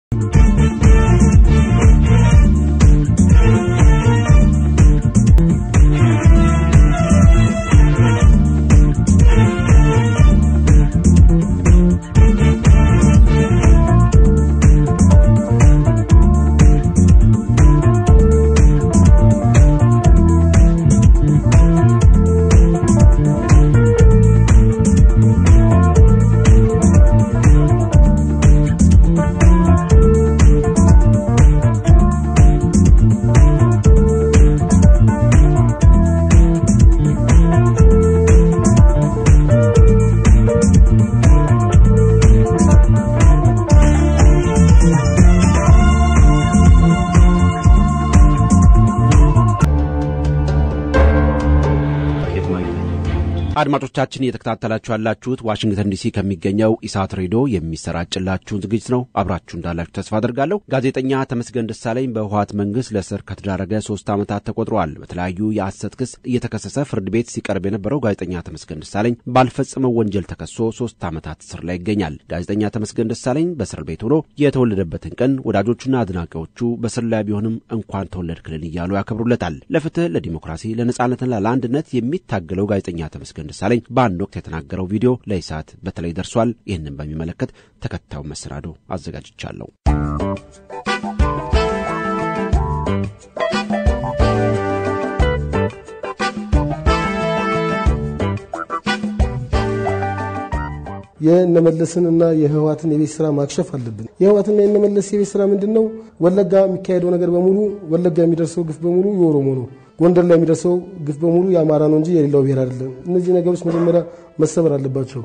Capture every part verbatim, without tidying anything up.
አድማጮቻችን እየተከታተላችሁ ያላችሁት ዋሽንግተን ዲሲ ከሚገኘው ኢሳት ሬዲዮ የሚሰራጭላችሁ ዝግጅት ነው። አብራችሁ እንዳላችሁ ተስፋ አደርጋለሁ። ጋዜጠኛ ተመስገን ደሳለኝ በህወሓት መንግስት ለእስር ከተዳረገ ሶስት ዓመታት ተቆጥረዋል። በተለያዩ የሐሰት ክስ እየተከሰሰ ፍርድ ቤት ሲቀርብ የነበረው ጋዜጠኛ ተመስገን ደሳለኝ ባልፈጸመው ወንጀል ተከሶ ሶስት ዓመታት እስር ላይ ይገኛል። ጋዜጠኛ ተመስገን ደሳለኝ በእስር ቤት ሆኖ የተወለደበትን ቀን ወዳጆቹና አድናቂዎቹ በእስር ላይ ቢሆንም እንኳን ተወለድክልን እያሉ ያከብሩለታል። ለፍትህ፣ ለዲሞክራሲ፣ ለነጻነትና ለአንድነት የሚታገለው ጋዜጠኛ ተመስገን ደሳለኝ በአንድ ወቅት የተናገረው ቪዲዮ ለኢሳት በተለይ ደርሷል። ይህንን በሚመለከት ተከታዩ መሰናዶ አዘጋጅቻለሁ። የነመለስንና የህወሓትን የቤት ስራ ማክሸፍ አለብን። የህወሓትና የነመለስ የቤት ስራ ምንድነው? ወለጋ የሚካሄደው ነገር በሙሉ ወለጋ የሚደርሰው ግፍ በሙሉ የኦሮሞ ነው። ጎንደር ላይ የሚደርሰው ግፍ በሙሉ የአማራ ነው እንጂ የሌላው ብሔር አይደለም። እነዚህ ነገሮች መጀመሪያ መሰበር አለባቸው።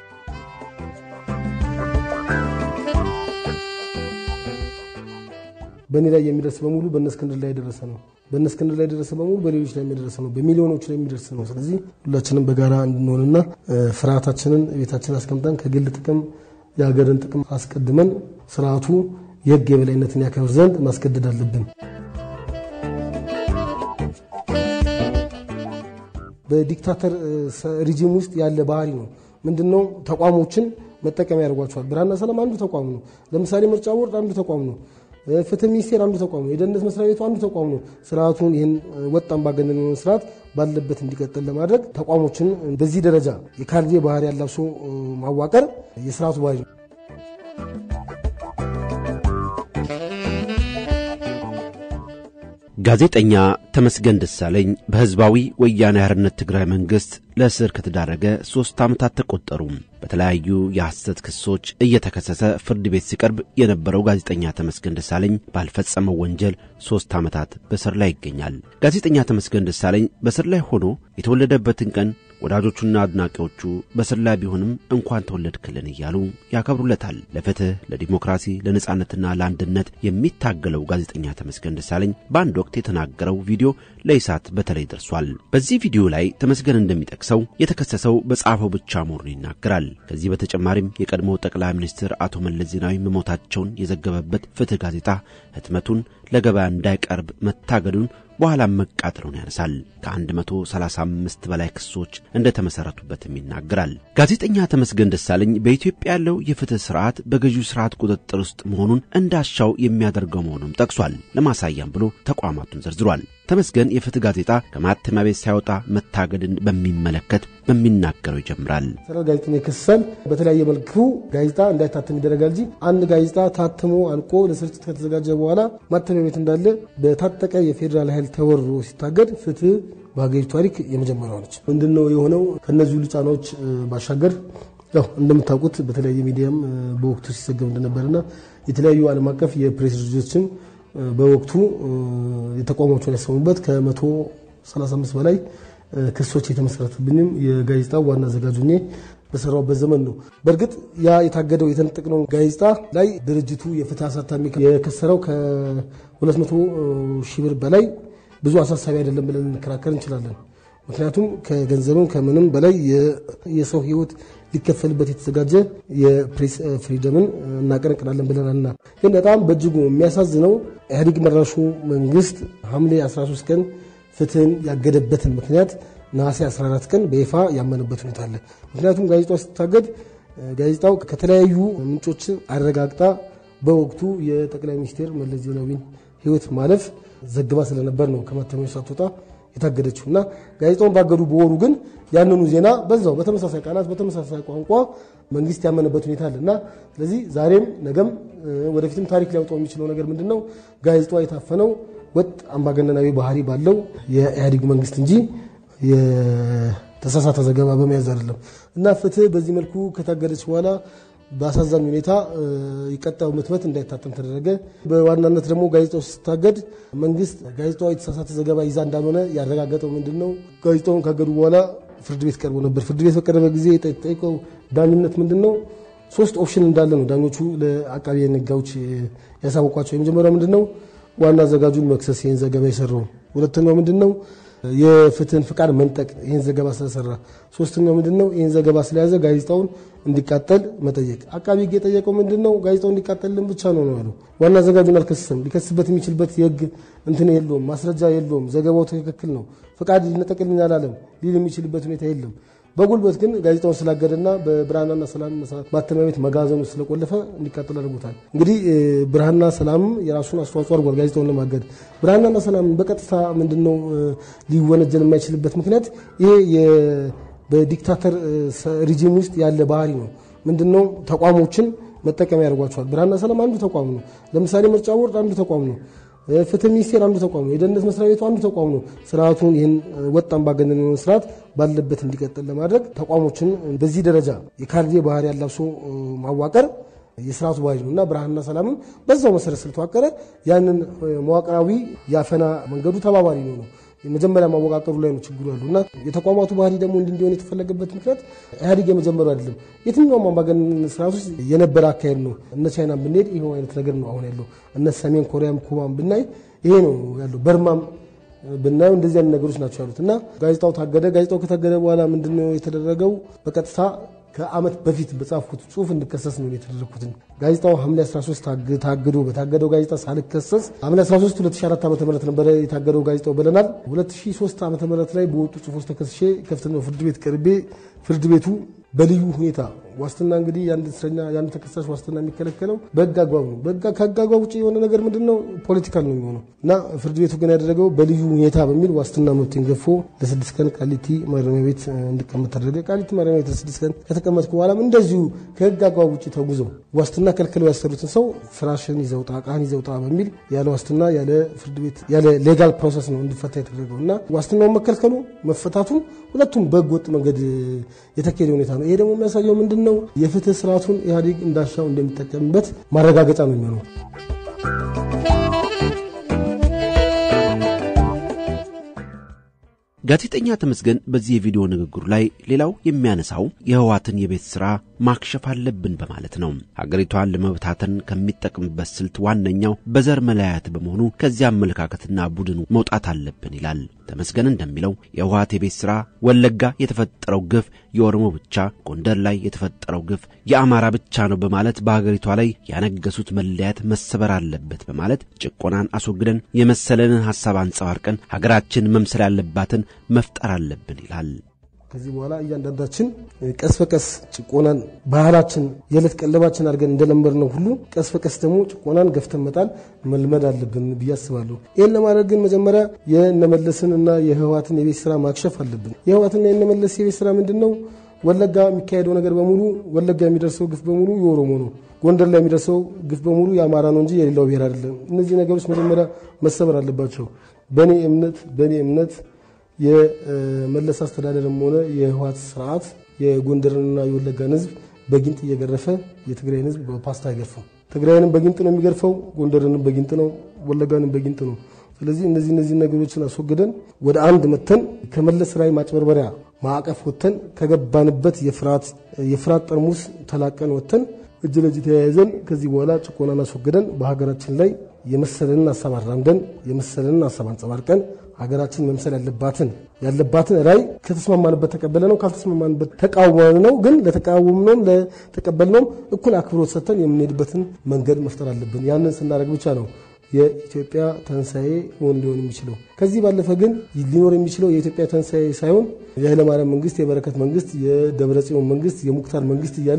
በእኔ ላይ የሚደርስ በሙሉ በእነስክንድር ላይ ደረሰ ነው። በእነስክንድር ላይ ደረሰ በሙሉ በሌሎች ላይ የሚደርስ ነው። በሚሊዮኖች ላይ የሚደርስ ነው። ስለዚህ ሁላችንም በጋራ እንድንሆንና ፍርሃታችንን ቤታችን አስቀምጠን ከግል ጥቅም የሀገርን ጥቅም አስቀድመን ስርዓቱ የህግ የበላይነትን ያከብር ዘንድ ማስገደድ አለብን። በዲክታተር ሪጂም ውስጥ ያለ ባህሪ ነው። ምንድነው? ተቋሞችን መጠቀም ያደርጓቸዋል። ብርሃንና ሰላም አንዱ ተቋም ነው። ለምሳሌ ምርጫ ቦርድ አንዱ ተቋም ነው። ፍትህ ሚኒስቴር አንዱ ተቋም ነው። የደህንነት መስሪያ ቤቱ አንዱ ተቋም ነው። ስርዓቱን ይሄን ወጣን ባገነን ስርዓት ባለበት እንዲቀጥል ለማድረግ ተቋሞችን በዚህ ደረጃ የካድሬ ባህሪ ያላብሶ ማዋቀር የስርዓቱ ባህሪ ነው። ጋዜጠኛ ተመስገን ደሳለኝ በህዝባዊ ወያኔ ሓርነት ትግራይ መንግስት ለእስር ከተዳረገ ሶስት ዓመታት ተቆጠሩ። በተለያዩ የሐሰት ክሶች እየተከሰሰ ፍርድ ቤት ሲቀርብ የነበረው ጋዜጠኛ ተመስገን ደሳለኝ ባልፈጸመው ወንጀል ሶስት ዓመታት በእስር ላይ ይገኛል። ጋዜጠኛ ተመስገን ደሳለኝ በእስር ላይ ሆኖ የተወለደበትን ቀን ወዳጆቹና አድናቂዎቹ በእስር ላይ ቢሆንም እንኳን ተወለድክልን እያሉ ያከብሩለታል። ለፍትህ፣ ለዲሞክራሲ፣ ለነጻነትና ለአንድነት የሚታገለው ጋዜጠኛ ተመስገን ደሳለኝ በአንድ ወቅት የተናገረው ቪዲዮ ለኢሳት በተለይ ደርሷል። በዚህ ቪዲዮ ላይ ተመስገን እንደሚጠቅሰው የተከሰሰው በጻፈው ብቻ መሆኑን ይናገራል። ከዚህ በተጨማሪም የቀድሞው ጠቅላይ ሚኒስትር አቶ መለስ ዜናዊ መሞታቸውን የዘገበበት ፍትህ ጋዜጣ ህትመቱን ለገበያ እንዳይቀርብ መታገዱን በኋላ መቃጠሉን ያነሳል። ከ135 በላይ ክሶች እንደተመሰረቱበትም ይናገራል። ጋዜጠኛ ተመስገን ደሳለኝ በኢትዮጵያ ያለው የፍትህ ስርዓት በገዢው ስርዓት ቁጥጥር ውስጥ መሆኑን እንዳሻው የሚያደርገው መሆኑን ጠቅሷል። ለማሳያም ብሎ ተቋማቱን ዘርዝሯል። ተመስገን የፍትህ ጋዜጣ ከማተሚያ ቤት ሳይወጣ መታገድን በሚመለከት በሚናገረው ይጀምራል። ሰራው ጋዜጣን የከሰል በተለያየ መልኩ ጋዜጣ እንዳይታተም ይደረጋል እንጂ አንድ ጋዜጣ ታትሞ አልቆ ለስርጭት ከተዘጋጀ በኋላ ማተሚያ ቤት እንዳለ በታጠቀ የፌደራል ኃይል ተወርሮ ሲታገድ ፍትህ በሀገሪቱ ታሪክ የመጀመሪያው ነች። ምንድነው የሆነው? ከነዚህ ሁሉ ጫናዎች ባሻገር ያው እንደምታውቁት በተለያየ ሚዲያም በወቅቱ ሲዘገብ እንደነበርና የተለያዩ ዓለም አቀፍ የፕሬስ ድርጅቶችም በወቅቱ የተቋሞቹን ያሰሙበት ከመቶ ሰላሳ አምስት በላይ ክሶች የተመሰረቱብኝም የጋዜጣው ዋና አዘጋጅ ሆኜ በሰራውበት ዘመን ነው። በርግጥ ያ የታገደው የተነጠቅነው ጋዜጣ ላይ ድርጅቱ የፍትህ አሳታሚ የከሰረው ከሁለት መቶ ሺህ ብር በላይ ብዙ አሳሳቢ አይደለም ብለን እንከራከር እንችላለን። ምክንያቱም ከገንዘብም ከምንም በላይ የሰው ህይወት ሊከፈልበት የተዘጋጀ የፕሬስ ፍሪደምን እናቀነቅናለን ብለናልና ግን በጣም በእጅጉ የሚያሳዝነው ኢህአዴግ መራሹ መንግስት ሐምሌ አስራ ሶስት ቀን ፍትህን ያገደበትን ምክንያት ነሐሴ አስራ አራት ቀን በይፋ ያመነበት ሁኔታ አለ። ምክንያቱም ጋዜጣው ሲታገድ ጋዜጣው ከተለያዩ ምንጮች አረጋግጣ በወቅቱ የጠቅላይ ሚኒስትር መለስ ዜናዊን ህይወት ማለፍ ዘግባ ስለነበር ነው ከማተሚያው ሳትወጣ የታገደችውና ጋዜጣውን ባገዱ በወሩ ግን ያንኑ ዜና በዛው በተመሳሳይ ቃላት በተመሳሳይ ቋንቋ መንግስት ያመነበት ሁኔታ አለና ስለዚህ ዛሬም ነገም ወደፊትም ታሪክ ሊያወጣው የሚችለው ነገር ምንድነው ጋዜጣው የታፈነው ወጥ አምባገነናዊ ባህሪ ባለው የኢህአዴግ መንግስት እንጂ የተሳሳተ ዘገባ በመያዝ አይደለም እና ፍትህ በዚህ መልኩ ከታገደች በኋላ በአሳዛኝ ሁኔታ ይቀጣው ምትመት እንዳይታተም ተደረገ በዋናነት ደግሞ ጋዜጣው ሲታገድ መንግስት ጋዜጣው የተሳሳተ ዘገባ ይዛ እንዳልሆነ ያረጋገጠው ምንድነው ጋዜጣውን ካገዱ በኋላ ፍርድ ቤት ቀርቦ ነበር ፍርድ ቤት በቀረበ ጊዜ የጠየቀው ዳኝነት ምንድነው ሶስት ኦፕሽን እንዳለ ነው ዳኞቹ ለአቃቢ የነጋዎች ያሳወቋቸው የመጀመሪያው ምንድነው ዋና አዘጋጁን መክሰስ ይሄን ዘገባ ይሰራው ሁለተኛው ምንድነው የፍትህን ፍቃድ መንጠቅ ይሄን ዘገባ ስለሰራ ሶስተኛው ምንድነው ይሄን ዘገባ ስለያዘ ጋዜጣውን እንዲቃጠል መጠየቅ አቃቢ የጠየቀው ምንድነው ጋዜጣው እንዲቃጠልልን ብቻ ነው ነው ያለው ዋና አዘጋጁን አልከሰሰም ሊከስበት የሚችልበት የግ እንትን የለውም ማስረጃ የለውም ዘገባው ትክክል ነው ፍቃድ ይነጠቅልኝ አላለም ሊል የሚችልበት ሁኔታ የለም በጉልበት ግን ጋዜጣውን ስላገደና በብርሃንና ሰላም ማተሚያ ቤት መጋዘኑ ስለቆለፈ እንዲቃጠል አድርጎታል እንግዲህ ብርሃንና ሰላም የራሱን አስተዋጽኦ አድርጓል ጋዜጣውን ለማገድ ብርሃንና ሰላም በቀጥታ ምንድነው ሊወነጀል የማይችልበት ምክንያት ይሄ በዲክታተር ሪጂም ውስጥ ያለ ባህሪ ነው ምንድነው ተቋሞችን መጠቀም ያደርጓቸዋል ብርሃንና ሰላም አንዱ ተቋም ነው ለምሳሌ ምርጫ ቦርድ አንዱ ተቋም ነው ፍትህ ሚኒስቴር አንዱ ተቋም ነው የደህንነት መስሪያ ቤቱ አንዱ ተቋም ነው ስርዓቱን ይሄን ወጣን ባገነነው ስርዓት ባለበት እንዲቀጥል ለማድረግ ተቋሞችን በዚህ ደረጃ የካርዲ ባህሪ ያላቸው ማዋቀር የስርዓቱ ባህሪ ነውና ብርሃንና ሰላምም በዛው መሰረት ስለተዋቀረ ያንን መዋቅራዊ ያፈና መንገዱ ተባባሪ ነው ነው የመጀመሪያ ማወቃቀሩ ላይ ነው ችግሩ ያለውና የተቋማቱ ባህሪ ደግሞ እንዲሆን የተፈለገበት ምክንያት ኢህአዴግ የመጀመሪያው አይደለም የትኛውም አምባገነን ስርዓት ውስጥ የነበረ አካሄድ ነው እነ ቻይናም ብንሄድ ይሄው አይነት ነገር ነው አሁን ያለው እነ ሰሜን ኮሪያም ኩባም ብናይ ይሄ ነው ያለው በርማም ብናየው እንደዚህ አይነት ነገሮች ናቸው ያሉትና ጋዜጣው ታገደ ጋዜጣው ከታገደ በኋላ ምንድነው የተደረገው በቀጥታ ከአመት በፊት በጻፍኩት ጽሁፍ እንድከሰስ ነው የተደረኩት ጋዜጣው ሐምሌ አስራ ሶስት ታገዶ በታገደው ጋዜጣ ሳልከሰስ ሐምሌ አስራ ሶስት ሁለት ሺህ አራት ዓመተ ምህረት ነበር የታገደው ጋዜጣው ብለናል ሁለት ሺህ ሶስት ዓመተ ምህረት ላይ በወጡ ጽሁፎች ተከስሼ ከፍተኛው ፍርድ ቤት ቀርቤ ፍርድ ቤቱ በልዩ ሁኔታ ዋስትና እንግዲህ ያንድ እስረኛ ያንድ ተከሳሽ ዋስትና የሚከለከለው በህግ አግባብ ነው በህግ አግባብ ውጪ የሆነ ነገር ምንድነው ፖለቲካል ነው የሚሆነው እና ፍርድ ቤቱ ግን ያደረገው በልዩ ሁኔታ በሚል ዋስትና መብቴን ገፎ ለስድስት ቀን ቃሊቲ ማረሚያ ቤት እንድቀመጥ ተደረገ ቃሊቲ ማረሚያ ቤት ለስድስት ቀን ከተቀመጥኩ በኋላም እንደዚሁ ከህግ አግባብ ውጪ ተጉዘው ዋስትና ከልክለው ያሰሩትን ሰው ፍራሽን ይዘውጣ ቃን ይዘውጣ በሚል ያለ ዋስትና ያለ ፍርድ ቤት ያለ ሌጋል ፕሮሰስ ነው እንዲፈታ የተደረገውና ዋስትናው መከልከሉ መፈታቱን ሁለቱም በህገ ወጥ መንገድ የተከደ ሁኔታ ነው ይሄ ደግሞ የሚያሳየው ምንድነው የፍትህ ስርዓቱን ኢህአዴግ እንዳሻው እንደሚጠቀምበት ማረጋገጫ ነው የሚሆነው ጋዜጠኛ ተመስገን በዚህ የቪዲዮ ንግግሩ ላይ ሌላው የሚያነሳው የህዋትን የቤት ስራ ማክሸፍ አለብን በማለት ነው ሀገሪቷን ለመብታተን ከሚጠቅምበት ስልት ዋነኛው በዘር መለያየት በመሆኑ ከዚያ አመለካከትና ቡድን መውጣት አለብን ይላል ተመስገን እንደሚለው የህዋት የቤት ስራ ወለጋ የተፈጠረው ግፍ የኦሮሞ ብቻ ጎንደር ላይ የተፈጠረው ግፍ የአማራ ብቻ ነው በማለት በሀገሪቷ ላይ ያነገሱት መለያየት መሰበር አለበት በማለት ጭቆናን አስወግደን የመሰለንን ሐሳብ አንጸባርቀን ሀገራችን መምሰል ያለባትን መፍጠር አለብን ይላል ከዚህ በኋላ እያንዳንዳችን ቀስ በቀስ ጭቆናን ባህላችን የለት ቀለባችን አድርገን እንደለመድነው ሁሉ ቀስ በቀስ ደግሞ ጭቆናን ገፍተን መጣል መልመድ አለብን ብያስባለሁ ይሄን ለማድረግ ግን መጀመሪያ የነመለስንና የህዋትን የቤት ስራ ማክሸፍ አለብን የህዋትና የነመለስ የቤት ስራ ምንድነው ወለጋ የሚካሄደው ነገር በሙሉ ወለጋ የሚደርሰው ግፍ በሙሉ የኦሮሞ ነው ጎንደር ላይ የሚደርሰው ግፍ በሙሉ የአማራ ነው እንጂ የሌላው ብሔር አይደለም እነዚህ ነገሮች መጀመሪያ መሰበር አለባቸው በኔ እምነት በኔ እምነት የመለስ አስተዳደርም ሆነ የህዋት ስርዓት የጎንደርንና የወለጋን ህዝብ በጊንጥ እየገረፈ የትግራይን ህዝብ በፓስታ ይገርፈው ትግራይንም በጊንጥ ነው የሚገርፈው ጎንደርንም በጊንጥ ነው ወለጋንም በጊንጥ ነው ስለዚህ እነዚህ እነዚህ ነገሮችን አስወግደን ወደ አንድ መተን ከመለስ ራይ ማጭበርበሪያ ማዕቀፍ ወተን ከገባንበት የፍራት የፍራት ጠርሙስ ተላቀን ወተን እጅ ለእጅ ተያይዘን ከዚህ በኋላ ጭቆናን አስወግደን በሀገራችን ላይ የመሰለንን ሐሳብ አራምደን የመሰለንን ሐሳብ አንጸባርቀን ሀገራችን መምሰል ያለባትን ያለባትን ራይ ከተስማማንበት ተቀበለነው ካልተስማማንበት ተቃወምነው ግን ለተቃወምነው ለተቀበልነው እኩል አክብሮት ሰጥተን የምንሄድበትን መንገድ መፍጠር አለብን ያንን ስናደርግ ብቻ ነው የኢትዮጵያ ተንሳኤ ሆን ሊሆን የሚችለው ከዚህ ባለፈ ግን ሊኖር የሚችለው የኢትዮጵያ ተንሳኤ ሳይሆን የኃይለ ማርያም መንግስት የበረከት መንግስት የደብረጽዮን መንግስት የሙክታር መንግስት ይያልን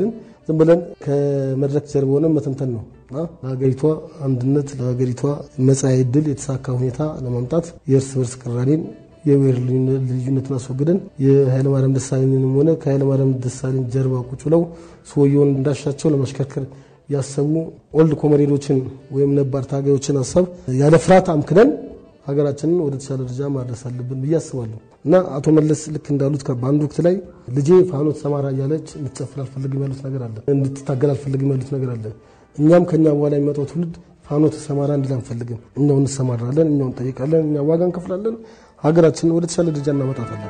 ዝም ብለን ከመድረክ ጀርባ ሆነን መተንተን ነው ለሀገሪቷ አንድነት ለሀገሪቷ መጻኢ ዕድል የተሳካ ሁኔታ ለማምጣት የእርስ በርስ ቅራኔን የብሔር ልዩነትን አስወግደን የኃይለ ማርያም ደሳለኝንም ሆነ ከኃይለ ማርያም ደሳለኝ ጀርባ ቁጭ ብለው ሰውየውን እንዳሻቸው ለማሽከርከር ያሰቡ ኦልድ ኮሞሬዶችን ወይም ነባር ታጋዮችን ሐሳብ ያለ ፍርሃት አምክነን ሀገራችንን ወደ ተሻለ ደረጃ ማድረስ አለብን ብዬ አስባለሁ እና አቶ መለስ ልክ እንዳሉት ከባንድ ወቅት ላይ ልጄ ፋኖት ሰማራ ያለች እንድትጨፍር አልፈልግም ያሉት ነገር አለ እንድትታገል አልፈልግም ያሉት ነገር አለ እኛም ከኛ በኋላ የሚመጣው ትውልድ ፋኖት ሰማራ እንዲል አንፈልግም እኛው እንሰማራለን እኛው እንጠይቃለን እኛ ዋጋ እንከፍላለን ሀገራችንን ወደ ተሻለ ደረጃ እናመጣታለን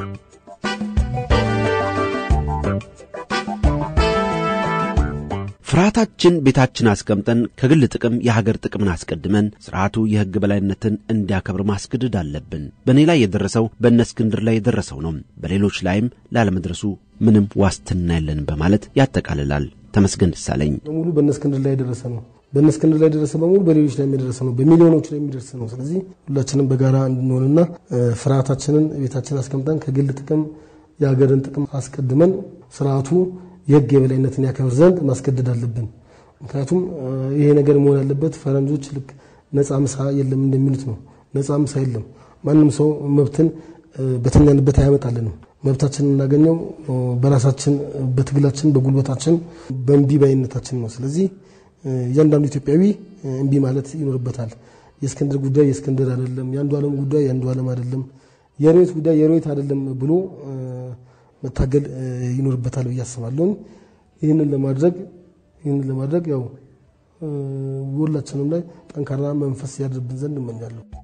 ፍርሃታችን ቤታችን አስቀምጠን ከግል ጥቅም የሀገር ጥቅምን አስቀድመን ስርዓቱ የሕግ በላይነትን እንዲያከብር ማስገደድ አለብን በኔ ላይ የደረሰው በእነስክንድር ላይ የደረሰው ነው በሌሎች ላይም ላለመድረሱ ምንም ዋስትና የለንም በማለት ያጠቃልላል ተመስገን ደሳለኝ ሙሉ በእነስክንድር ላይ የደረሰ ነው በእነስክንድር ላይ የደረሰ በሙሉ በሌሎች ላይ የሚደርስ ነው በሚሊዮኖች ላይ የሚደርስ ነው ስለዚህ ሁላችንም በጋራ እንድንሆንና ፍርሃታችንን ቤታችን አስቀምጠን ከግል ጥቅም የሀገርን ጥቅም አስቀድመን ስርዓቱ የሕግ የበላይነትን ያከብር ዘንድ ማስገደድ አለብን ምክንያቱም ይሄ ነገር መሆን ያለበት ፈረንጆች ልክ ነፃ ምሳ የለም እንደሚሉት ነው ነፃ ምሳ የለም ማንንም ሰው መብትን በተኛንበት አያመጣልንም መብታችንን እናገኘው በራሳችን በትግላችን በጉልበታችን በእምቢ ባይነታችን ነው ስለዚህ እያንዳንዱ ኢትዮጵያዊ እምቢ ማለት ይኖርበታል የእስክንድር ጉዳይ የእስክንድር አይደለም ያንዱ ዓለም ጉዳይ ያንዱ ዓለም አይደለም የሮይት ጉዳይ የሮይት አይደለም ብሎ መታገል ይኖርበታል በያስባለሁ ይሄንን ለማድረግ ይሄንን ለማድረግ ያው ሁላችንም ላይ ጠንካራ መንፈስ ያድርብን ዘንድ እመኛለሁ